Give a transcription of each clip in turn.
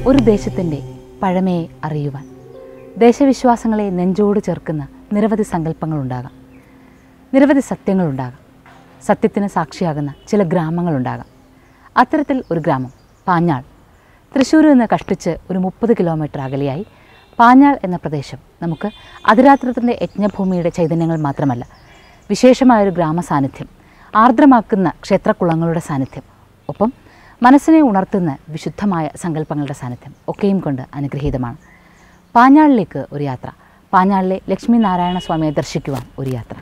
ഒരു ദേശത്തിൻ്റെ പഴമയെ അറിയുവാൻ ദേശവിശ്വാസങ്ങളെ നെഞ്ചോട് ചേർക്കുന്ന നിരവധി സങ്കല്പങ്ങളുണ്ടാകാം, നിരവധി സത്യങ്ങളുണ്ടാകാം, സത്യത്തിന് സാക്ഷിയാകുന്ന ചില ഗ്രാമങ്ങളുണ്ടാകാം. അത്തരത്തിൽ ഒരു ഗ്രാമം പാഞ്ഞാൾ. തൃശ്ശൂരിൽ നിന്ന് കഷ്ടിച്ച് ഒരു 30 കിലോമീറ്റർ അകലെയായി പാഞ്ഞാൾ എന്ന പ്രദേശം നമുക്ക് അതിരാത്രത്തിൻ്റെ യജ്ഞഭൂമിയുടെ ചൈതന്യങ്ങൾ മാത്രമല്ല, വിശേഷമായൊരു ഗ്രാമ സാന്നിധ്യം, ആർദ്രമാക്കുന്ന ക്ഷേത്രക്കുളങ്ങളുടെ സാന്നിധ്യം, ഒപ്പം മനസ്സിനെ ഉണർത്തുന്ന വിശുദ്ധമായ സങ്കല്പങ്ങളുടെ സാന്നിധ്യം ഒക്കെയും കൊണ്ട് അനുഗ്രഹീതമാണ്. പാഞ്ഞാളിലേക്ക് ഒരു യാത്ര, പാഞ്ഞാളിലെ ലക്ഷ്മി നാരായണ സ്വാമിയെ ദർശിക്കുവാൻ ഒരു യാത്ര.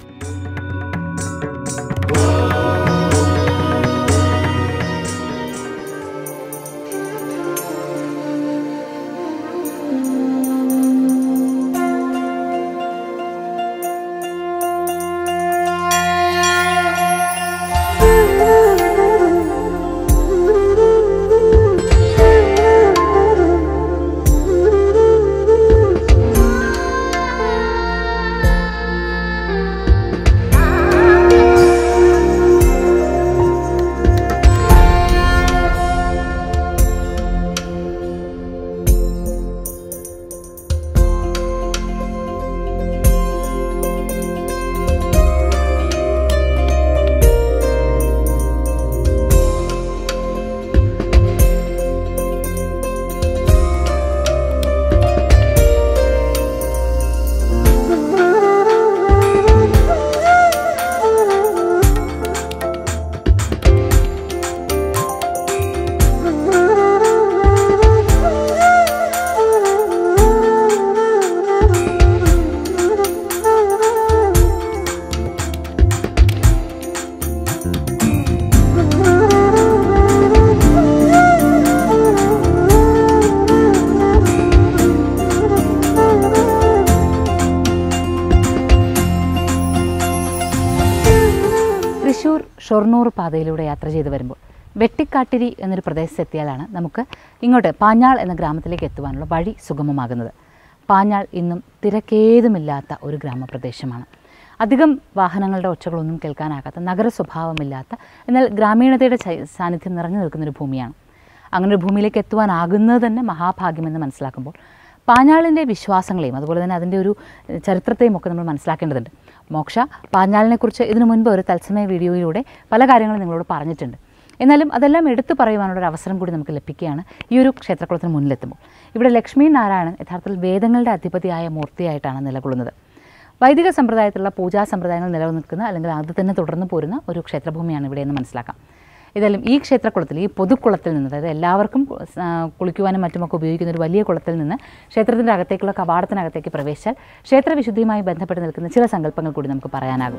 ഷൊർണൂർ പാതയിലൂടെ യാത്ര ചെയ്തു വരുമ്പോൾ വെട്ടിക്കാട്ടിരി എന്നൊരു പ്രദേശത്തെത്തിയാലാണ് നമുക്ക് ഇങ്ങോട്ട് പാഞ്ഞാൾ എന്ന ഗ്രാമത്തിലേക്ക് എത്തുവാനുള്ള വഴി സുഗമമാകുന്നത്. പാഞ്ഞാൾ ഇന്നും തിരക്കേതുമില്ലാത്ത ഒരു ഗ്രാമപ്രദേശമാണ്. അധികം വാഹനങ്ങളുടെ ഒച്ചകളൊന്നും കേൾക്കാനാകാത്ത, നഗര സ്വഭാവമില്ലാത്ത, എന്നാൽ ഗ്രാമീണതയുടെ സാന്നിധ്യം നിറഞ്ഞു നിൽക്കുന്നൊരു ഭൂമിയാണ്. അങ്ങനൊരു ഭൂമിയിലേക്ക് എത്തുവാനാകുന്നത് തന്നെ മഹാഭാഗ്യമെന്ന് മനസ്സിലാക്കുമ്പോൾ പാഞ്ഞാളിൻ്റെ വിശ്വാസങ്ങളെയും അതുപോലെ തന്നെ അതിൻ്റെ ഒരു ചരിത്രത്തെയും ഒക്കെ നമ്മൾ മനസ്സിലാക്കേണ്ടതുണ്ട്. മോക്ഷ പാഞ്ഞാളിനെക്കുറിച്ച് ഇതിനു മുൻപ് ഒരു തത്സമയ വീഡിയോയിലൂടെ പല കാര്യങ്ങളും നിങ്ങളോട് പറഞ്ഞിട്ടുണ്ട്. എന്നാലും അതെല്ലാം എടുത്തു പറയുവാനുള്ളൊരു അവസരം കൂടി നമുക്ക് ലഭിക്കുകയാണ് ഈ ഒരു ക്ഷേത്രക്കുളത്തിന് മുന്നിലെത്തുമ്പോൾ. ഇവിടെ ലക്ഷ്മി നാരായണൻ യഥാർത്ഥത്തിൽ വേദങ്ങളുടെ അധിപതിയായ മൂർത്തിയായിട്ടാണ് നിലകൊള്ളുന്നത്. വൈദിക സമ്പ്രദായത്തിലുള്ള പൂജാ സമ്പ്രദായങ്ങൾ നിലനിൽക്കുന്ന അല്ലെങ്കിൽ അത് തന്നെ തുടർന്ന് പോരുന്ന ഒരു ക്ഷേത്രഭൂമിയാണ് ഇവിടെയെന്ന് മനസ്സിലാക്കാം. ഏതായാലും ഈ ക്ഷേത്രക്കുളത്തിൽ, ഈ പൊതുക്കുളത്തിൽ നിന്ന്, അതായത് എല്ലാവർക്കും കുളിക്കുവാനും മറ്റുമൊക്കെ ഉപയോഗിക്കുന്ന ഒരു വലിയ കുളത്തിൽ നിന്ന് ക്ഷേത്രത്തിൻ്റെ അകത്തേക്കുള്ള കവാടത്തിനകത്തേക്ക് പ്രവേശിച്ചാൽ ക്ഷേത്രവിശുദ്ധിയുമായി ബന്ധപ്പെട്ട് നിൽക്കുന്ന ചില സങ്കല്പങ്ങൾ കൂടി നമുക്ക് പറയാനാകും.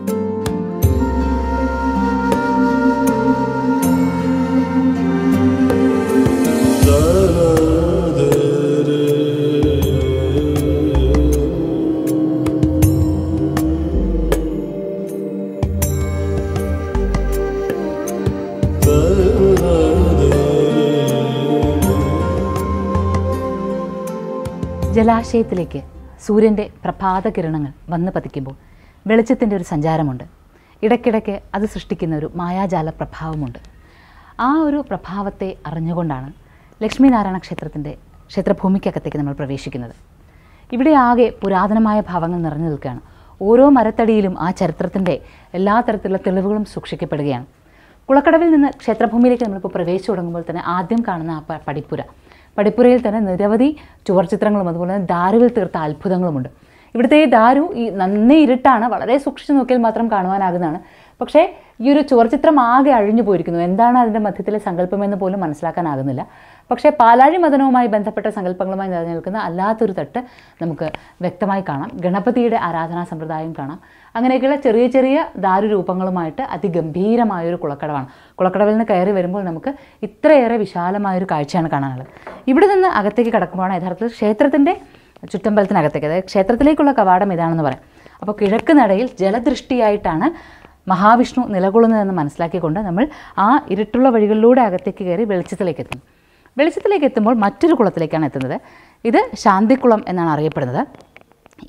ജലാശയത്തിലേക്ക് സൂര്യൻ്റെ പ്രഭാത കിരണങ്ങൾ വന്ന് പതിക്കുമ്പോൾ വെളിച്ചത്തിൻ്റെ ഒരു സഞ്ചാരമുണ്ട്. ഇടയ്ക്കിടയ്ക്ക് അത് സൃഷ്ടിക്കുന്ന ഒരു മായാജാല പ്രഭാവമുണ്ട്. ആ ഒരു പ്രഭാവത്തെ അറിഞ്ഞുകൊണ്ടാണ് ലക്ഷ്മി നാരായണ ക്ഷേത്രത്തിൻ്റെ ക്ഷേത്രഭൂമിക്കകത്തേക്ക് നമ്മൾ പ്രവേശിക്കുന്നത്. ഇവിടെ ആകെ പുരാതനമായ ഭാവങ്ങൾ നിറഞ്ഞു നിൽക്കുകയാണ്. ഓരോ മരത്തടിയിലും ആ ചരിത്രത്തിൻ്റെ എല്ലാ തരത്തിലുള്ള തെളിവുകളും സൂക്ഷിക്കപ്പെടുകയാണ്. കുളക്കടവിൽ നിന്ന് ക്ഷേത്രഭൂമിയിലേക്ക് നമ്മളിപ്പോൾ പ്രവേശിച്ചു തുടങ്ങുമ്പോൾ തന്നെ ആദ്യം കാണുന്ന ആ പടിപ്പുരയിൽ തന്നെ നിരവധി ചുവർച്ചിത്രങ്ങളും അതുപോലെ തന്നെ ദാരുവിൽ തീർത്ത അത്ഭുതങ്ങളുമുണ്ട്. ഇവിടുത്തെ ഈ ദാരു നന്നേ ഇരുട്ടാണ്, വളരെ സൂക്ഷിച്ചു നോക്കിയാൽ മാത്രം കാണുവാനാകുന്നതാണ്. പക്ഷേ ഈ ഒരു ചുവർച്ചിത്രം ആകെ അഴിഞ്ഞു പോയിരിക്കുന്നു. എന്താണ് അതിൻ്റെ മധ്യത്തിലെ സങ്കല്പമെന്ന് പോലും മനസ്സിലാക്കാനാകുന്നില്ല. പക്ഷേ പാലാഴി മദനവുമായി ബന്ധപ്പെട്ട സങ്കല്പങ്ങളുമായി നിലനിൽക്കുന്ന അല്ലാത്തൊരു തട്ട് നമുക്ക് വ്യക്തമായി കാണാം. ഗണപതിയുടെ ആരാധനാ സമ്പ്രദായം കാണാം. അങ്ങനെയൊക്കെയുള്ള ചെറിയ ചെറിയ ദാരുരൂപങ്ങളുമായിട്ട് അതിഗംഭീരമായൊരു കുളക്കടവാണ്. കുളക്കടവിൽ നിന്ന് കയറി വരുമ്പോൾ നമുക്ക് ഇത്രയേറെ വിശാലമായൊരു കാഴ്ചയാണ് കാണാനുള്ളത്. ഇവിടെ നിന്ന് അകത്തേക്ക് കടക്കുമ്പോഴാണ് യഥാർത്ഥത്തിൽ ക്ഷേത്രത്തിൻ്റെ ചുറ്റമ്പലത്തിനകത്തേക്ക്, അതായത് ക്ഷേത്രത്തിലേക്കുള്ള കവാടം ഇതാണെന്ന് പറയാം. അപ്പോൾ കിഴക്ക് നടയിൽ ജലദൃഷ്ടിയായിട്ടാണ് മഹാവിഷ്ണു നിലകൊള്ളുന്നതെന്ന് മനസ്സിലാക്കിക്കൊണ്ട് നമ്മൾ ആ ഇരുട്ടുള്ള വഴികളിലൂടെ അകത്തേക്ക് കയറി വെളിച്ചത്തിലേക്ക് എത്തുന്നു. വെളിച്ചത്തിലേക്ക് എത്തുമ്പോൾ മറ്റൊരു കുളത്തിലേക്കാണ് എത്തുന്നത്. ഇത് ശാന്തിക്കുളം എന്നാണ് അറിയപ്പെടുന്നത്.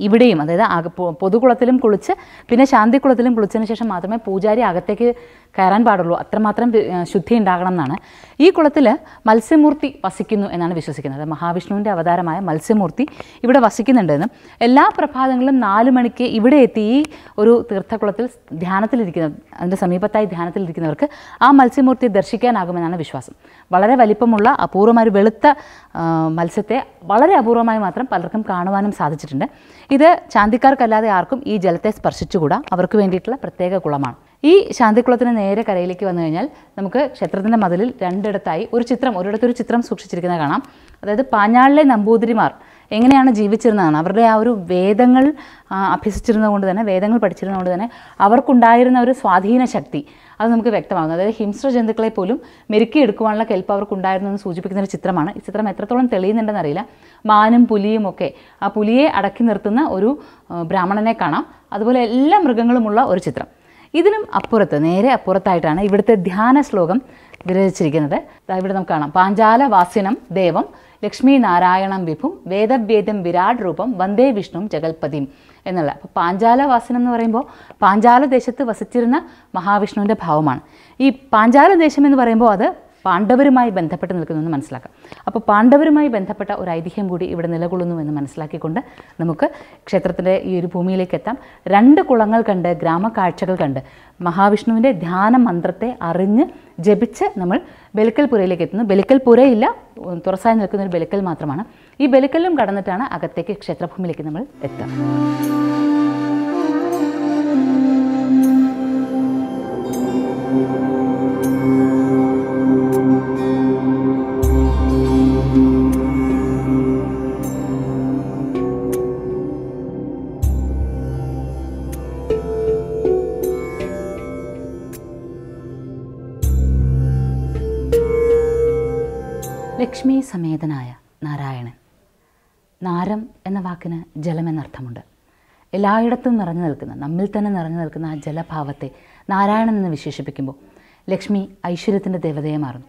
ഇവിടെയും അതായത് പൊതുകുളത്തിലും കുളിച്ച് പിന്നെ ശാന്തികുളത്തിലും കുളിച്ചതിന് ശേഷം മാത്രമേ പൂജാരി അകത്തേക്ക് കയറാൻ പാടുള്ളൂ. അത്രമാത്രം ശുദ്ധി ഉണ്ടാകണം എന്നാണ്. ഈ കുളത്തിൽ മത്സ്യമൂർത്തി വസിക്കുന്നു എന്നാണ് വിശ്വസിക്കുന്നത്. മഹാവിഷ്ണുവിൻ്റെ അവതാരമായ മത്സ്യമൂർത്തി ഇവിടെ വസിക്കുന്നുണ്ടെന്നും എല്ലാ പ്രഭാതങ്ങളിലും 4 മണിക്ക് ഇവിടെ എത്തി ഈ ഒരു തീർത്ഥക്കുളത്തിൽ ധ്യാനത്തിലിരിക്കുന്ന അതിൻ്റെ സമീപത്തായി ധ്യാനത്തിലിരിക്കുന്നവർക്ക് ആ മത്സ്യമൂർത്തിയെ ദർശിക്കാനാകുമെന്നാണ് വിശ്വാസം. വളരെ വലിപ്പമുള്ള അപൂർവമായ ഒരു വെളുത്ത മത്സ്യത്തെ വളരെ അപൂർവമായി മാത്രം പലർക്കും കാണുവാനും സാധിച്ചിട്ടുണ്ട്. ഇത് ശാന്തിക്കാർക്കല്ലാതെ ആർക്കും ഈ ജലത്തെ സ്പർശിച്ചുകൂടാ. അവർക്ക് വേണ്ടിയിട്ടുള്ള പ്രത്യേക കുളമാണ്. ഈ ശാന്തിക്കുളത്തിന് നേരെ കരയിലേക്ക് വന്നു കഴിഞ്ഞാൽ നമുക്ക് ക്ഷേത്രത്തിൻ്റെ മതിലിൽ രണ്ടിടത്തായി ഒരിടത്തൊരു ചിത്രം സൂക്ഷിച്ചിരിക്കുന്നത് കാണാം. അതായത് പാഞ്ഞാളിലെ നമ്പൂതിരിമാർ എങ്ങനെയാണ് ജീവിച്ചിരുന്നതാണ്. അവരുടെ ആ ഒരു വേദങ്ങൾ അഭ്യസിച്ചിരുന്നതുകൊണ്ട് തന്നെ, വേദങ്ങൾ പഠിച്ചിരുന്നതുകൊണ്ട് തന്നെ അവർക്കുണ്ടായിരുന്ന ഒരു സ്വാധീന ശക്തി അത് നമുക്ക് വ്യക്തമാകുന്നു. അതായത് ഹിംസ്ര ജന്തുക്കളെ പോലും മെരുക്കിയെടുക്കുവാനുള്ള കെൽപ്പ് അവർക്കുണ്ടായിരുന്നു എന്ന് സൂചിപ്പിക്കുന്ന ഒരു ചിത്രമാണ്. ഈ ചിത്രം എത്രത്തോളം തെളിയുന്നുണ്ടെന്ന് അറിയില്ല. മാനും പുലിയും ഒക്കെ, ആ പുലിയെ അടക്കി നിർത്തുന്ന ഒരു ബ്രാഹ്മണനെ കാണാം. അതുപോലെ എല്ലാ മൃഗങ്ങളുമുള്ള ഒരു ചിത്രം. ഇതിനും അപ്പുറത്ത്, നേരെ അപ്പുറത്തായിട്ടാണ് ഇവിടുത്തെ ധ്യാന ശ്ലോകം വിരചിച്ചിരിക്കുന്നത്. ഇവിടെ നമുക്ക് കാണാം. പാഞ്ചാല വാസിനം ദേവം ലക്ഷ്മി നാരായണം വിഭും വേദവേദ്യം വിരാട് രൂപം വന്ദേ വിഷ്ണുവും ജഗൽപതിയും എന്നുള്ള. അപ്പോൾ പാഞ്ചാലവാസനം എന്ന് പറയുമ്പോൾ പാഞ്ചാല ദേശത്ത് വസിച്ചിരുന്ന മഹാവിഷ്ണുവിൻ്റെ ഭാവമാണ്. ഈ പാഞ്ചാല ദേശം എന്ന് പറയുമ്പോൾ അത് പാണ്ഡവരുമായി ബന്ധപ്പെട്ട് നിൽക്കുന്നതെന്ന് മനസ്സിലാക്കാം. അപ്പോൾ പാണ്ഡവരുമായി ബന്ധപ്പെട്ട ഒരു ഐതിഹ്യം കൂടി ഇവിടെ നിലകൊള്ളുന്നു എന്ന് മനസ്സിലാക്കിക്കൊണ്ട് നമുക്ക് ക്ഷേത്രത്തിൻ്റെ ഈ ഒരു ഭൂമിയിലേക്ക് എത്താം. 2 കുളങ്ങൾ കണ്ട്, ഗ്രാമക്കാഴ്ചകൾ കണ്ട്, മഹാവിഷ്ണുവിൻ്റെ ധ്യാന മന്ത്രത്തെ അറിഞ്ഞ് ജപിച്ച് നമ്മൾ ബലിക്കൽ പുരയിലേക്ക് എത്തുന്നു. ബലിക്കൽ പുരയില്ല, തുറസായി നിൽക്കുന്ന ഒരു ബലിക്കൽ മാത്രമാണ്. ഈ ബലിക്കലും കടന്നിട്ടാണ് അകത്തേക്ക് ക്ഷേത്രഭൂമിയിലേക്ക് നമ്മൾ എത്തുക. ലക്ഷ്മി സമേതനായ നാരായണൻ. നാരം എന്ന വാക്കിന് ജലം എന്നർത്ഥമുണ്ട്. എല്ലായിടത്തും നിറഞ്ഞു നിൽക്കുന്ന, നമ്മിൽ തന്നെ നിറഞ്ഞു നിൽക്കുന്ന ആ ജലഭാവത്തെ നാരായണൻ എന്ന് വിശേഷിപ്പിക്കുമ്പോൾ ലക്ഷ്മി ഐശ്വര്യത്തിൻ്റെ ദേവതയെ മാറുന്നു.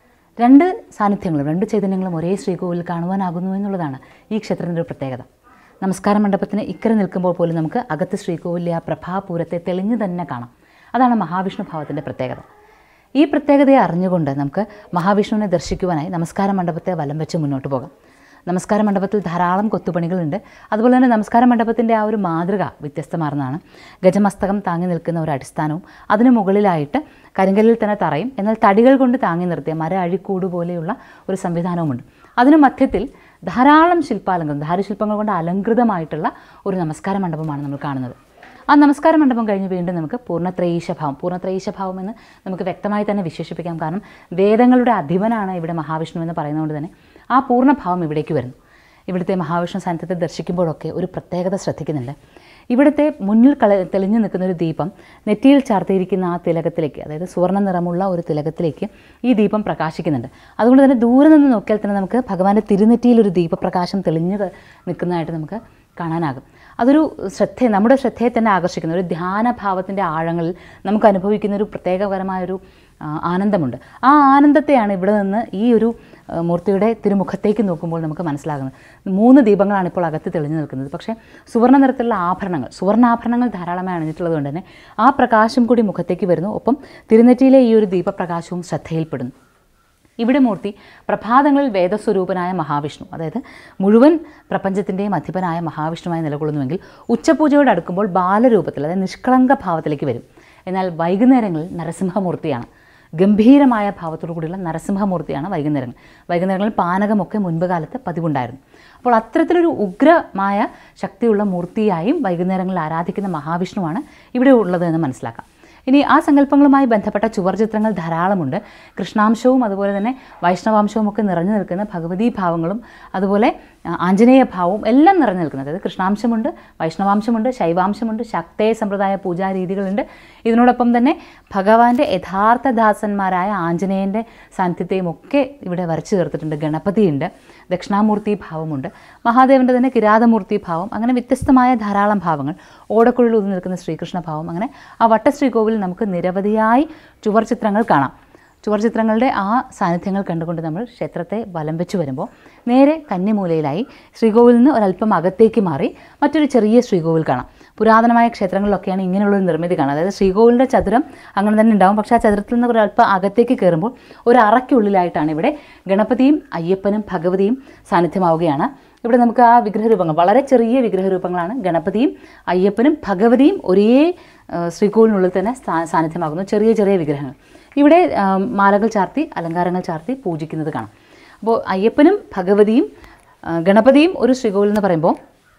2 സാന്നിധ്യങ്ങളും 2 ചൈതന്യങ്ങളും ഒരേ ശ്രീകോവിലിൽ കാണുവാനാകുന്നു എന്നുള്ളതാണ് ഈ ക്ഷേത്രത്തിൻ്റെ ഒരു പ്രത്യേകത. നമസ്കാര മണ്ഡപത്തിന് ഇക്കരെ നിൽക്കുമ്പോൾ പോലും നമുക്ക് അകത്ത് ശ്രീകോവിലിലെ ആ പ്രഭാപൂരത്തെ തെളിഞ്ഞു തന്നെ കാണാം. അതാണ് മഹാവിഷ്ണു ഭാവത്തിൻ്റെ പ്രത്യേകത. ഈ പ്രത്യേകതയെ അറിഞ്ഞുകൊണ്ട് നമുക്ക് മഹാവിഷ്ണുവിനെ ദർശിക്കുവാനായി നമസ്കാര മണ്ഡപത്തെ വലം വെച്ച് മുന്നോട്ട് പോകാം. നമസ്കാര മണ്ഡപത്തിൽ ധാരാളം കൊത്തുപണികളുണ്ട്. അതുപോലെ തന്നെ നമസ്കാര മണ്ഡപത്തിൻ്റെ ആ ഒരു മാതൃക വ്യത്യസ്തമാർന്നതാണ്. ഗജമസ്തകം താങ്ങി നിൽക്കുന്ന ഒരു അടിസ്ഥാനവും അതിന് മുകളിലായിട്ട് കരിങ്കല്ലിൽ തന്നെ തറയും എന്നാൽ തടികൾ കൊണ്ട് താങ്ങി നിർത്തിയ മര അഴിക്കൂട് പോലെയുള്ള ഒരു സംവിധാനവുമുണ്ട്. അതിന് മധ്യത്തിൽ ധാരാളം ശില്പാലങ്കാരം, ധാരുശില്പങ്ങൾ കൊണ്ട് അലങ്കൃതമായിട്ടുള്ള ഒരു നമസ്കാര മണ്ഡപമാണ് നമ്മൾ കാണുന്നത്. ആ നമസ്കാര മണ്ഡപം കഴിഞ്ഞ് വീണ്ടും നമുക്ക് പൂർണ്ണത്രയീശഭാവം എന്ന് നമുക്ക് വ്യക്തമായി തന്നെ വിശേഷിപ്പിക്കാം. കാരണം വേദങ്ങളുടെ അധിപനാണ് ഇവിടെ മഹാവിഷ്ണു എന്ന് പറയുന്നതുകൊണ്ട് തന്നെ ആ പൂർണ്ണഭാവം ഇവിടേക്ക് വരുന്നു. ഇവിടുത്തെ മഹാവിഷ്ണു സാന്നിധ്യത്തെ ദർശിക്കുമ്പോഴൊക്കെ ഒരു പ്രത്യേകത ശ്രദ്ധിക്കുന്നുണ്ട്. ഇവിടുത്തെ മുന്നിൽ തെളിഞ്ഞു നിൽക്കുന്ന ഒരു ദീപം നെറ്റിയിൽ ചാർത്തിയിരിക്കുന്ന ആ തിലകത്തിലേക്ക്, അതായത് സുവർണ്ണ നിറമുള്ള ഒരു തിലകത്തിലേക്ക് ഈ ദീപം പ്രകാശിക്കുന്നുണ്ട്. അതുകൊണ്ട് തന്നെ ദൂരെ നിന്ന് നോക്കിയാൽ തന്നെ നമുക്ക് ഭഗവാന്റെ തിരുനെറ്റിയിൽ ഒരു ദീപപ്രകാശം തെളിഞ്ഞു നിൽക്കുന്നതായിട്ട് നമുക്ക് കാണാനാകും. അതൊരു നമ്മുടെ ശ്രദ്ധയെ തന്നെ ആകർഷിക്കുന്ന ഒരു ധ്യാനഭാവത്തിൻ്റെ ആഴങ്ങളിൽ നമുക്ക് അനുഭവിക്കുന്ന ഒരു പ്രത്യേകപരമായൊരു ആനന്ദമുണ്ട്. ആ ആനന്ദത്തെയാണ് ഇവിടെ നിന്ന് ഈ ഒരു മൂർത്തിയുടെ തിരുമുഖത്തേക്ക് നോക്കുമ്പോൾ നമുക്ക് മനസ്സിലാകുന്നത്. 3 ദീപങ്ങളാണ് ഇപ്പോൾ അകത്ത് തെളിഞ്ഞു നിൽക്കുന്നത്. പക്ഷേ സുവർണ്ണ നിറത്തിലുള്ള സുവർണ്ണാഭരണങ്ങൾ ധാരാളമായി അണിഞ്ഞിട്ടുള്ളത് കൊണ്ട് തന്നെ ആ പ്രകാശം കൂടി മുഖത്തേക്ക് വരുന്നു. ഒപ്പം തിരുനെറ്റിയിലെ ഈ ഒരു ദീപപ്രകാശവും ശ്രദ്ധയിൽപ്പെടുന്നു. ഇവിടെ മൂർത്തി പ്രഭാതങ്ങളിൽ വേദസ്വരൂപനായ മഹാവിഷ്ണു, അതായത് മുഴുവൻ പ്രപഞ്ചത്തിൻ്റെയും അധിപനായ മഹാവിഷ്ണുവായി നിലകൊള്ളുന്നുവെങ്കിൽ ഉച്ചപൂജയോട് അടുക്കുമ്പോൾ ബാലരൂപത്തിൽ, അതായത് നിഷ്കളങ്ക ഭാവത്തിലേക്ക് വരും. എന്നാൽ വൈകുന്നേരങ്ങളിൽ നരസിംഹമൂർത്തിയാണ്. ഗംഭീരമായ ഭാവത്തോടു കൂടിയുള്ള നരസിംഹമൂർത്തിയാണ് വൈകുന്നേരങ്ങളിൽ പാനകമൊക്കെ മുൻപ് കാലത്ത് പതിവുണ്ടായിരുന്നു. അപ്പോൾ അത്തരത്തിലൊരു ഉഗ്രമായ ശക്തിയുള്ള മൂർത്തിയായും വൈകുന്നേരങ്ങളിൽ ആരാധിക്കുന്ന മഹാവിഷ്ണുവാണ് ഇവിടെ ഉള്ളത് എന്ന് മനസ്സിലാക്കാം. ഇനി ആ സങ്കല്പങ്ങളുമായി ബന്ധപ്പെട്ട ചുവർചിത്രങ്ങൾ ധാരാളമുണ്ട്. കൃഷ്ണാംശവും അതുപോലെ തന്നെ വൈഷ്ണവാംശവും ഒക്കെ നിറഞ്ഞു നിൽക്കുന്ന ഭഗവതീ ഭാവങ്ങളും അതുപോലെ ആഞ്ജനേയ ഭാവവും എല്ലാം നിറഞ്ഞു നിൽക്കുന്നത്. അതായത് കൃഷ്ണാംശമുണ്ട്, വൈഷ്ണവാംശമുണ്ട്, ശൈവാംശമുണ്ട്, ശക്തേയ സമ്പ്രദായ പൂജാരീതികളുണ്ട്. ഇതിനോടൊപ്പം തന്നെ ഭഗവാന്റെ യഥാർത്ഥ ദാസന്മാരായ ആഞ്ജനേയൻ്റെ സാന്നിധ്യത്തെയും ഒക്കെ ഇവിടെ വരച്ചു ചേർത്തിട്ടുണ്ട്. ഗണപതിയുണ്ട്, ദക്ഷിണാമൂർത്തി ഭാവമുണ്ട്, മഹാദേവൻ്റെ തന്നെ കിരാതമൂർത്തി ഭാവം, അങ്ങനെ വ്യത്യസ്തമായ ധാരാളം ഭാവങ്ങൾ, ഓടക്കുഴലിൽ ഊതി നിൽക്കുന്ന ശ്രീകൃഷ്ണ ഭാവം, അങ്ങനെ ആ വട്ടശ്രീകോവിൽ നമുക്ക് നിരവധിയായി ചുവർചിത്രങ്ങൾ കാണാം. ചുവർചിത്രങ്ങളുടെ ആ സാന്നിധ്യങ്ങൾ കണ്ടുകൊണ്ട് നമ്മൾ ക്ഷേത്രത്തെ വലം വെച്ച് വരുമ്പോൾ നേരെ കന്നിമൂലയിലായി ശ്രീകോവിലിൽ നിന്ന് ഒരല്പം അകത്തേക്ക് മാറി മറ്റൊരു ചെറിയ ശ്രീകോവിൽ കാണാം. പുരാതനമായ ക്ഷേത്രങ്ങളിലൊക്കെയാണ് ഇങ്ങനെയുള്ളൊരു നിർമ്മിതി കാണാം. അതായത് ശ്രീകോവിലിൻ്റെ ചതുരം അങ്ങനെ തന്നെ ഉണ്ടാകും. പക്ഷേ ആ ചതുരത്തിൽ നിന്ന് ഒരല്പം അകത്തേക്ക് കയറുമ്പോൾ ഒരു അറയ്ക്കുള്ളിലായിട്ടാണ് ഇവിടെ ഗണപതിയും അയ്യപ്പനും ഭഗവതിയും സാന്നിധ്യമാവുകയാണ്. ഇവിടെ നമുക്ക് ആ വിഗ്രഹരൂപങ്ങൾ, വളരെ ചെറിയ വിഗ്രഹരൂപങ്ങളാണ്. ഗണപതിയും അയ്യപ്പനും ഭഗവതിയും ഒരേ ശ്രീകോവിലിനുള്ളിൽ തന്നെ സാന്നിധ്യമാകുന്നു. ചെറിയ ചെറിയ വിഗ്രഹങ്ങൾ ഇവിടെ മാലകൾ ചാർത്തി അലങ്കാരങ്ങൾ ചാർത്തി പൂജിക്കുന്നത് കാണാം. അപ്പോൾ അയ്യപ്പനും ഭഗവതിയും ഗണപതിയും ഒരു ശ്രീകോവിൽ എന്ന് പറയുമ്പോൾ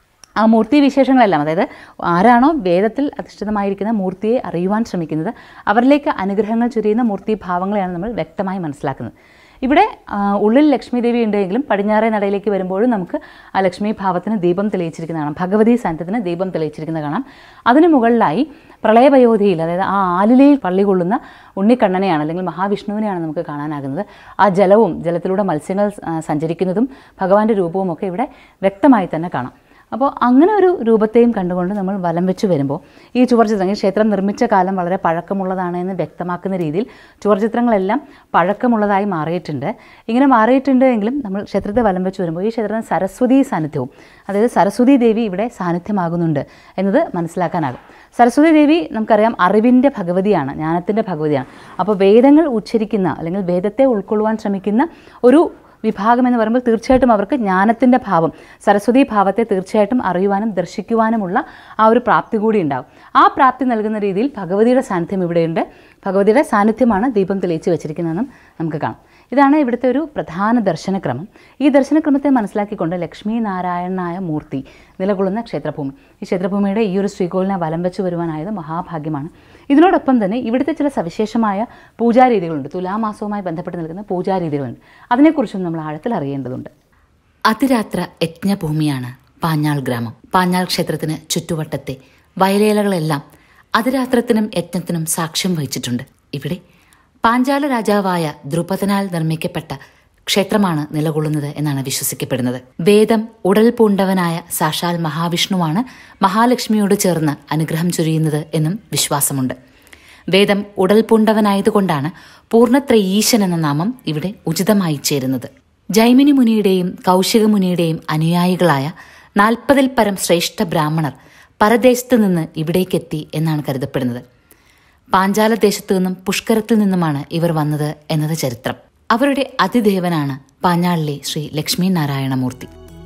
ആ മൂർത്തി വിശേഷങ്ങളെല്ലാം, അതായത് ആരാണോ വേദത്തിൽ അധിഷ്ഠിതമായിരിക്കുന്ന മൂർത്തിയെ അറിയുവാൻ ശ്രമിക്കുന്നത് അവരിലേക്ക് അനുഗ്രഹങ്ങൾ ചൊരിയുന്ന മൂർത്തി ഭാവങ്ങളെയാണ് നമ്മൾ വ്യക്തമായി മനസ്സിലാക്കുന്നത്. ഇവിടെ ഉള്ളിൽ ലക്ഷ്മി ദേവി ഉണ്ടെങ്കിലും പടിഞ്ഞാറേ നടയിലേക്ക് വരുമ്പോഴും നമുക്ക് ആ ലക്ഷ്മി ഭാവത്തിന് ദീപം തെളിയിച്ചിരിക്കുന്ന കാണാം. ഭഗവതി സാന്നിധ്യത്തിന് ദീപം തെളിയിച്ചിരിക്കുന്ന കാണാം. അതിന് മുകളിലായി പ്രളയപയോധിയിൽ, അതായത് ആ ആലിലയിൽ പള്ളികൊള്ളുന്ന ഉണ്ണിക്കണ്ണനെയാണ് അല്ലെങ്കിൽ മഹാവിഷ്ണുവിനെയാണ് നമുക്ക് കാണാനാകുന്നത്. ആ ജലത്തിലൂടെ മത്സ്യങ്ങൾ സഞ്ചരിക്കുന്നതും ഭഗവാന്റെ രൂപവും ഒക്കെ ഇവിടെ വ്യക്തമായി തന്നെ കാണാം. അപ്പോൾ അങ്ങനെ ഒരു രൂപത്തെയും കണ്ടുകൊണ്ട് നമ്മൾ വലം വെച്ച് വരുമ്പോൾ ഈ ചുവർചിത്രങ്ങൾ, ക്ഷേത്രം നിർമ്മിച്ച കാലം വളരെ പഴക്കമുള്ളതാണ് എന്ന് വ്യക്തമാക്കുന്ന രീതിയിൽ ചുവർചിത്രങ്ങളെല്ലാം പഴക്കമുള്ളതായി മാറിയിട്ടുണ്ട്. ഇങ്ങനെ മാറിയിട്ടുണ്ട് എങ്കിലും നമ്മൾ ക്ഷേത്രത്തെ വലം വെച്ച് വരുമ്പോൾ ഈ ക്ഷേത്രത്തിന് സരസ്വതി സാന്നിധ്യവും, അതായത് സരസ്വതി ദേവി ഇവിടെ സാന്നിധ്യമാകുന്നുണ്ട് എന്നത് മനസ്സിലാക്കാനാകും. സരസ്വതി ദേവി നമുക്കറിയാം അറിവിൻ്റെ ഭഗവതിയാണ്, ജ്ഞാനത്തിൻ്റെ ഭഗവതിയാണ്. അപ്പോൾ വേദങ്ങൾ ഉച്ചരിക്കുന്ന അല്ലെങ്കിൽ വേദത്തെ ഉൾക്കൊള്ളുവാൻ ശ്രമിക്കുന്ന ഒരു വിഭാഗം എന്ന് പറയുമ്പോൾ തീർച്ചയായിട്ടും അവർക്ക് ജ്ഞാനത്തിൻ്റെ ഭാവം, സരസ്വതി ഭാവത്തെ തീർച്ചയായിട്ടും അറിയുവാനും ദർശിക്കുവാനുമുള്ള ആ ഒരു പ്രാപ്തി കൂടി ഉണ്ടാകും. ആ പ്രാപ്തി നൽകുന്ന രീതിയിൽ ഭഗവതിയുടെ സാന്നിധ്യം ഇവിടെയുണ്ട്. ഭഗവതിയുടെ സാന്നിധ്യമാണ് ദീപം തെളിയിച്ച് വെച്ചിരിക്കുന്നതെന്നും നമുക്ക് കാണാം. ഇതാണ് ഇവിടുത്തെ ഒരു പ്രധാന ദർശനക്രമം. ഈ ദർശനക്രമത്തെ മനസ്സിലാക്കിക്കൊണ്ട് ലക്ഷ്മി നാരായണനായ മൂർത്തി നിലകൊള്ളുന്ന ക്ഷേത്രഭൂമി, ഈ ക്ഷേത്രഭൂമിയുടെ ഈ ഒരു ശ്രീകോവിലിനെ വലം വെച്ച് വരുവാനായത് മഹാഭാഗ്യമാണ്. ഇതിനോടൊപ്പം തന്നെ ഇവിടുത്തെ ചില സവിശേഷമായ പൂജാരീതികളുണ്ട്. തുലാമാസവുമായി ബന്ധപ്പെട്ട് നിൽക്കുന്ന പൂജാരീതികളുണ്ട്. അതിനെക്കുറിച്ചും നമ്മൾ ആഴത്തിൽ അറിയേണ്ടതുണ്ട്. അതിരാത്ര യജ്ഞഭൂമിയാണ് പാഞ്ഞാൾ ഗ്രാമം. പാഞ്ഞാൾ ക്ഷേത്രത്തിന് ചുറ്റുവട്ടത്തെ വയലേലകളെല്ലാം അതിരാത്രത്തിനും യജ്ഞത്തിനും സാക്ഷ്യം വഹിച്ചിട്ടുണ്ട്. ഇവിടെ പാഞ്ചാല രാജാവായ ദ്രുപദനാൽ നിർമ്മിക്കപ്പെട്ട ക്ഷേത്രമാണ് നിലകൊള്ളുന്നത് എന്നാണ് വിശ്വസിക്കപ്പെടുന്നത്. വേദം ഉടൽ പൂണ്ടവനായ സാക്ഷാൽ മഹാവിഷ്ണുവാണ് മഹാലക്ഷ്മിയോട് ചേർന്ന് അനുഗ്രഹം ചൊരിയുന്നത് എന്നും വിശ്വാസമുണ്ട്. വേദം ഉടൽ പൂണ്ടവനായതുകൊണ്ടാണ് പൂർണ്ണത്രയീശൻ എന്ന നാമം ഇവിടെ ഉചിതമായി ചേരുന്നത്. ജൈമിനി മുനിയുടെയും കൗശിക മുനിയുടെയും അനുയായികളായ 40-ൽ പരം ശ്രേഷ്ഠ ബ്രാഹ്മണർ പരദേശത്ത് നിന്ന് ഇവിടേക്കെത്തി എന്നാണ് കരുതപ്പെടുന്നത്. പാഞ്ചാല ദേശത്തു നിന്നും പുഷ്കരത്തിൽ നിന്നുമാണ് ഇവർ വന്നത് എന്നത് ചരിത്രം. അവരുടെ അതിദേവനാണ് പാഞ്ഞാളിലെ ശ്രീ ലക്ഷ്മി നാരായണമൂർത്തി.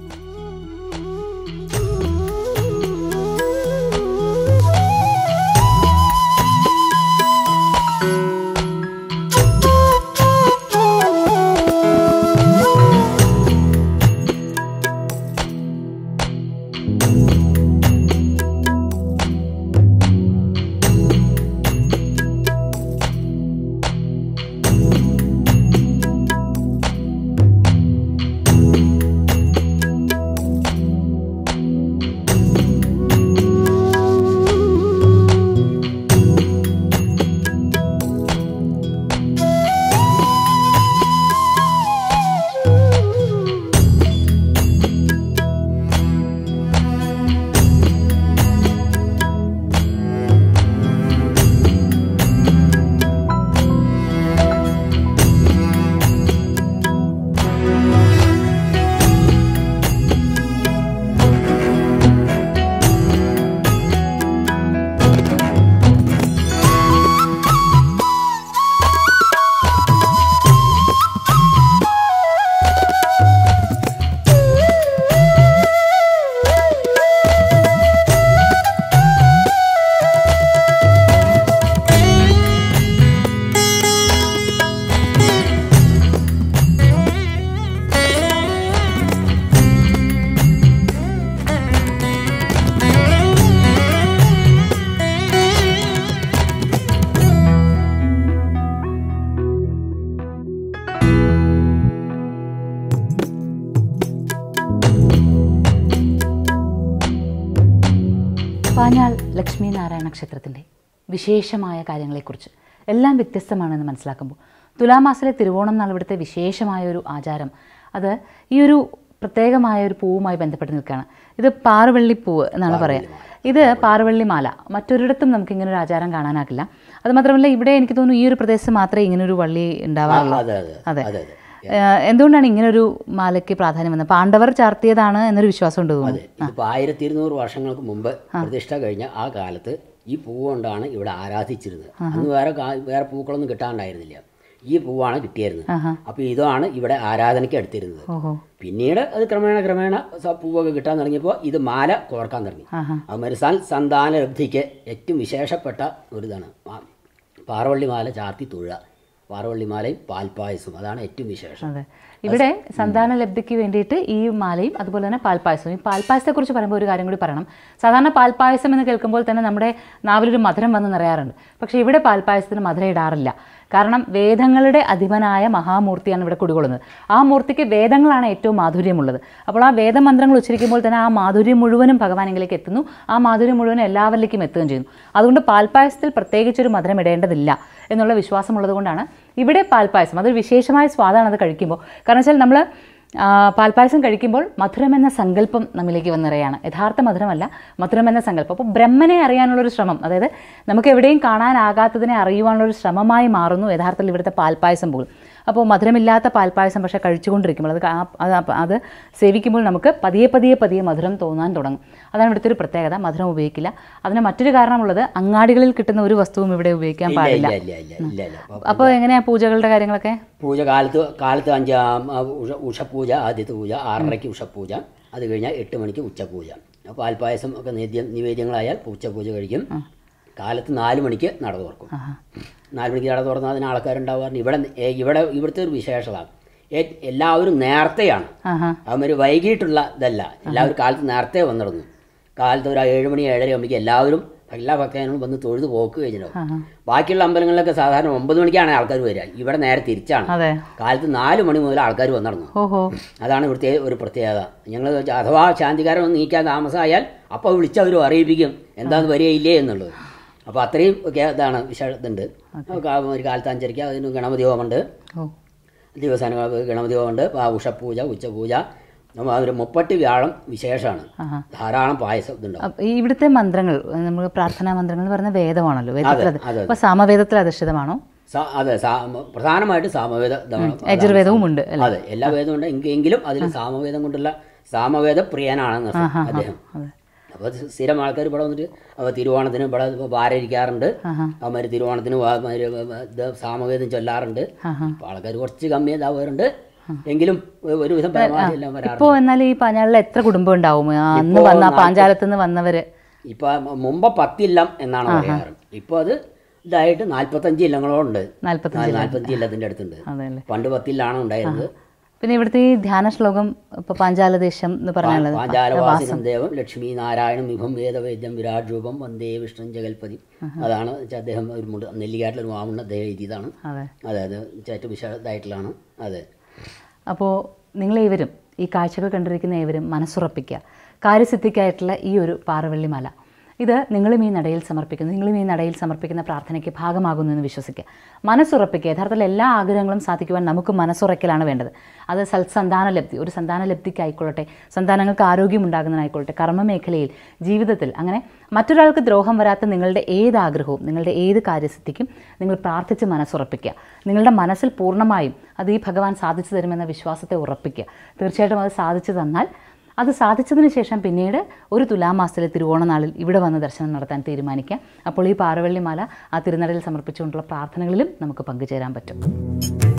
പാഞ്ഞാൾ ലക്ഷ്മി നാരായണ ക്ഷേത്രത്തിൻ്റെ വിശേഷമായ കാര്യങ്ങളെക്കുറിച്ച് എല്ലാം വ്യത്യസ്തമാണെന്ന് മനസ്സിലാക്കുമ്പോൾ തുലാമാസത്തിലെ തിരുവോണം നാൾ ഇവിടുത്തെ വിശേഷമായ ഒരു ആചാരം, അത് ഈ ഒരു പ്രത്യേകമായ ഒരു പൂവുമായി ബന്ധപ്പെട്ട് നിൽക്കുകയാണ്. ഇത് പാറവള്ളിപ്പൂവ് എന്നാണ് പറയുക. ഇത് പാറവള്ളിമാല. മറ്റൊരിടത്തും നമുക്ക് ഇങ്ങനെ ഒരു ആചാരം കാണാനാകില്ല. അതുമാത്രമല്ല ഇവിടെ എനിക്ക് തോന്നുന്നു ഈ ഒരു പ്രദേശത്ത് മാത്രമേ ഇങ്ങനൊരു വള്ളി ഉണ്ടാവാറുള്ളൂ. അതെ. എന്തുകൊണ്ടാണ് ഇങ്ങനൊരു മാലയ്ക്ക് പ്രാധാന്യം വന്നത്? പാണ്ഡവർ ചാർത്തിയതാണ് എന്നൊരു വിശ്വാസം ഉണ്ട് തോന്നുന്നു. 1200 വർഷങ്ങൾക്ക് മുമ്പ് പ്രതിഷ്ഠ കഴിഞ്ഞ ആ കാലത്ത് ഈ പൂവ് കൊണ്ടാണ് ഇവിടെ ആരാധിച്ചിരുന്നത്. അന്ന് വേറെ പൂക്കളൊന്നും കിട്ടാണ്ടായിരുന്നില്ല. ഈ പൂവാണ് കിട്ടിയിരുന്നത്. അപ്പോൾ ഇതാണ് ഇവിടെ ആരാധനയ്ക്ക് എടുത്തിരുന്നത്. പിന്നീട് അത് ക്രമേണ പൂവൊക്കെ കിട്ടാൻ തുടങ്ങിയപ്പോൾ ഇത് മാല കോർക്കാൻ തുടങ്ങി. അതുമാതിരി സന്താന ലബ്ധിക്ക് ഏറ്റവും വിശേഷപ്പെട്ട ഒരിതാണ് പാറവള്ളിമാല ചാർത്തി തൊഴുക. പാറവള്ളിമാലയും പാൽപ്പായസവും അതാണ് ഏറ്റവും വിശേഷം. അതെ, ഇവിടെ സന്താന ലബ്ധിക്ക് വേണ്ടിയിട്ട് ഈ മാലയും അതുപോലെ തന്നെ പാൽപ്പായസവും. ഈ പാൽപ്പായസത്തെക്കുറിച്ച് പറയുമ്പോൾ ഒരു കാര്യം കൂടി പറയണം. സാധാരണ പാൽപ്പായസം എന്ന് കേൾക്കുമ്പോൾ തന്നെ നമ്മുടെ നാവിലൊരു മധുരം വന്ന് നിറയാറുണ്ട്. പക്ഷേ ഇവിടെ പാൽപ്പായസത്തിന് മധുരം ഇടാറില്ല. കാരണം വേദങ്ങളുടെ അധിപനായ മഹാമൂർത്തിയാണ് ഇവിടെ കുടികൊള്ളുന്നത്. ആ മൂർത്തിക്ക് വേദങ്ങളാണ് ഏറ്റവും മാധുര്യമുള്ളത്. അപ്പോൾ ആ വേദമന്ത്രങ്ങൾ ഉച്ചരിക്കുമ്പോൾ തന്നെ ആ മാധുര്യം മുഴുവനും ഭഗവാനെങ്കിലേക്ക് എത്തുന്നു. ആ മാധുര്യം മുഴുവനും എല്ലാവരിലേക്കും എത്തുകയും ചെയ്യുന്നു. അതുകൊണ്ട് പാൽപ്പായസത്തിൽ പ്രത്യേകിച്ചൊരു മധുരം ഇടേണ്ടതില്ല എന്നുള്ള വിശ്വാസമുള്ളത് കൊണ്ടാണ് ഇവിടെ പാൽപ്പായസം അതൊരു വിശേഷമായ സ്വാദാണ് അത് കഴിക്കുമ്പോൾ. കാരണം വെച്ചാൽ നമ്മൾ പാൽപ്പായസം കഴിക്കുമ്പോൾ മധുരമെന്ന സങ്കല്പം നമ്മിലേക്ക് വന്നിറയാണ്. യഥാർത്ഥ മധുരമല്ല, മധുരമെന്ന സങ്കല്പം. അപ്പോൾ ബ്രഹ്മനെ അറിയാനുള്ളൊരു ശ്രമം, അതായത് നമുക്ക് എവിടെയും കാണാനാകാത്തതിനെ അറിയുവാനുള്ളൊരു ശ്രമമായി മാറുന്നു യഥാർത്ഥത്തിൽ ഇവിടുത്തെ പാൽപ്പായസം പോലും. അപ്പോൾ മധുരമില്ലാത്ത പാൽപ്പായസം പക്ഷേ കഴിച്ചുകൊണ്ടിരിക്കുമ്പോൾ അത് സേവിക്കുമ്പോൾ നമുക്ക് പതിയെ മധുരം തോന്നാൻ തുടങ്ങും. അതാണ് ഇവിടുത്തെ ഒരു പ്രത്യേകത. മധുരം ഉപയോഗിക്കില്ല. അതിന് മറ്റൊരു കാരണമുള്ളത് അങ്ങാടികളിൽ കിട്ടുന്ന ഒരു വസ്തുവും ഇവിടെ ഉപയോഗിക്കാൻ പാടില്ല. അപ്പോൾ എങ്ങനെയാണ് പൂജകളുടെ കാര്യങ്ങളൊക്കെ? പൂജ കാലത്ത് ഉഷപൂജ, ആദ്യത്തെ പൂജ 6:30 ഉഷപൂജ, അത് കഴിഞ്ഞാൽ 8 മണിക്ക് ഉച്ചപൂജ. പാൽപ്പായസം ഒക്കെ നിവേദ്യങ്ങളായാൽ ഉച്ചപൂജ കഴിക്കും. കാലത്ത് 4 മണിക്ക് നട തുറക്കും. 4 മണിക്ക് നട തുറന്നാൽ അതിന് ആൾക്കാരുണ്ടാവാറുണ്ട്. ഇവിടുത്തെ ഒരു വിശേഷത എല്ലാവരും നേരത്തെയാണ്. അതുമാതിരി വൈകിട്ടുള്ള ഇതല്ല. എല്ലാവരും കാലത്ത് നേരത്തെ വന്നിടുന്നു. കാലത്ത് ഒരു 7 മണി 7:30 ആകുമ്പോഴേക്കും എല്ലാവരും എല്ലാ ഭക്തജനങ്ങളും വന്ന് തൊഴുത് പോക്ക് കഴിഞ്ഞിട്ടുണ്ടാവും. ബാക്കിയുള്ള അമ്പലങ്ങളിലൊക്കെ സാധാരണ 9 മണിക്കാണ് ആൾക്കാർ വരിക. ഇവിടെ നേരെ തിരിച്ചാണ്. കാലത്ത് 4 മണി മുതൽ ആൾക്കാർ വന്നിടന്നു. അതാണ് ഇവിടുത്തെ ഒരു പ്രത്യേകത. ഞങ്ങൾ അഥവാ ശാന്തികാരം നീക്കാൻ താമസമായാൽ അപ്പോൾ വിളിച്ചവരും അറിയിപ്പിക്കും എന്താണെന്ന് വരികയില്ലേ എന്നുള്ളത്. അപ്പോൾ അത്രയും ഒക്കെ ഇതാണ് വിശേഷത്തുണ്ട്. ഒരു കാലത്ത് 5:30 അതിന് ഗണപതി ഹോമമുണ്ട്. ദിവസം ഗണപതി ഹോമമുണ്ട്. ഉഷപൂജ, ഉച്ചപൂജ, ഒരു 30 വ്യാഴം വിശേഷമാണ്. ധാരാളം പായസം ഇതുണ്ടാവും. ഇവിടുത്തെ മന്ത്രങ്ങൾ, നമ്മൾ പ്രാർത്ഥനാ മന്ത്രങ്ങൾ എന്ന് പറയുന്ന വേദമാണല്ലോ. അപ്പോൾ സാമവേദത്തിൽ അധിഷ്ഠിതമാണോ? അതെ, പ്രധാനമായിട്ട് സാമവേദ, യജുർവേദവും ഉണ്ട്. അതെ, എല്ലാ വേദവും ഉണ്ട്. എങ്കിലും അതിൽ സാമവേദം കൊണ്ടുള്ള സാമവേദ പ്രിയനാണെന്ന് അദ്ദേഹം. അപ്പോൾ സ്ഥിരം ആൾക്കാർ ഇവിടെ വന്നിട്ട് തിരുവോണത്തിന് ഇവിടെ വാരയിരിക്കാറുണ്ട്. അവന്മാർ തിരുവോണത്തിന് സാമവേദം ചൊല്ലാറുണ്ട്. അപ്പോൾ ആൾക്കാർ കുറച്ച് കമ്മി ഇതാവാറുണ്ട്. എങ്കിലും ഒരുവിധം പരമാവധി എല്ലാം വരാറുണ്ട്. ഇപ്പോൾ എന്നാൽ ഈ പാഞ്ഞാളിൽ എത്ര കുടുംബം ഉണ്ടാവും? അന്ന് വന്ന പാഞ്ചാലത്ത് നിന്ന് വന്നവർ ഇപ്പം മുമ്പ് 10 ഇല്ലം എന്നാണ് പറയാറ്. ഇപ്പോൾ അത് ഇതായിട്ട് 45 ഇല്ലങ്ങളുണ്ട്. 45 ഇല്ലത്തിൻ്റെ അടുത്തുണ്ട്. പണ്ട് 10 ഇല്ലാണ് ഉണ്ടായിരുന്നത്. പിന്നെ ഇവിടുത്തെ ഈ ധ്യാന ശ്ലോകം ഇപ്പോൾ പാഞ്ചാലദേശം എന്ന് പറഞ്ഞുള്ളത്, പാഞ്ചാലവാസിനം ദേവം ലക്ഷ്മി നാരായണം വിഭം വേദവേദ്യം വിരാട് രൂപം വന്ദേ വിഷ്ണു ജഗൽപതി. അതാണ് അദ്ദേഹം ഒരു നെല്ലിക്കാട്ടിലൊരു മാവുണ്ണ അദ്ദേഹം എഴുതിയതാണ്. അതായത് ഏറ്റവും വിശദമായിട്ടുള്ളതാണ്. അതെ. അപ്പോൾ നിങ്ങളേവരും ഈ കാഴ്ചകൾ കണ്ടിരിക്കുന്ന ഏവരും മനസ്സുറപ്പിക്കുക. കാര്യസിദ്ധിക്കായിട്ടുള്ള ഈ ഒരു പാറവള്ളിമാല ഇത് നിങ്ങളും ഈ നടയിൽ സമർപ്പിക്കുന്ന പ്രാർത്ഥനയ്ക്ക് ഭാഗമാകുന്നു എന്ന് വിശ്വസിക്കുക. മനസ്സുറപ്പിക്കുക. യഥാർത്ഥത്തിൽ എല്ലാ ആഗ്രഹങ്ങളും സാധിക്കുവാൻ നമുക്ക് മനസ്സുറക്കലാണ് വേണ്ടത്. അത് സന്താനലബ്ധി, ഒരു സന്താനലബ്ധിക്കായിക്കൊള്ളട്ടെ, സന്താനങ്ങൾക്ക് ആരോഗ്യമുണ്ടാകുന്നതിനായിക്കൊള്ളട്ടെ, കർമ്മമേഖലയിൽ, ജീവിതത്തിൽ, അങ്ങനെ മറ്റൊരാൾക്ക് ദ്രോഹം വരാത്ത നിങ്ങളുടെ ഏത് ആഗ്രഹവും, നിങ്ങളുടെ ഏത് കാര്യസിദ്ധിക്കും നിങ്ങൾ പ്രാർത്ഥിച്ച് മനസ്സുറപ്പിക്കുക. നിങ്ങളുടെ മനസ്സിൽ പൂർണ്ണമായും അത് ഈ ഭഗവാൻ സാധിച്ചു തരുമെന്ന വിശ്വാസത്തെ ഉറപ്പിക്കുക. തീർച്ചയായിട്ടും അത് സാധിച്ചു തന്നാൽ, അത് സാധിച്ചതിന് ശേഷം പിന്നീട് ഒരു തുലാമാസത്തിലെ തിരുവോണനാളിൽ ഇവിടെ വന്ന് ദർശനം നടത്താൻ തീരുമാനിക്കാം. അപ്പോൾ ഈ പാറവള്ളിമാല ആ തിരുനടയിൽ സമർപ്പിച്ചുകൊണ്ടുള്ള പ്രാർത്ഥനകളിലും നമുക്ക് പങ്കുചേരാൻ പറ്റും.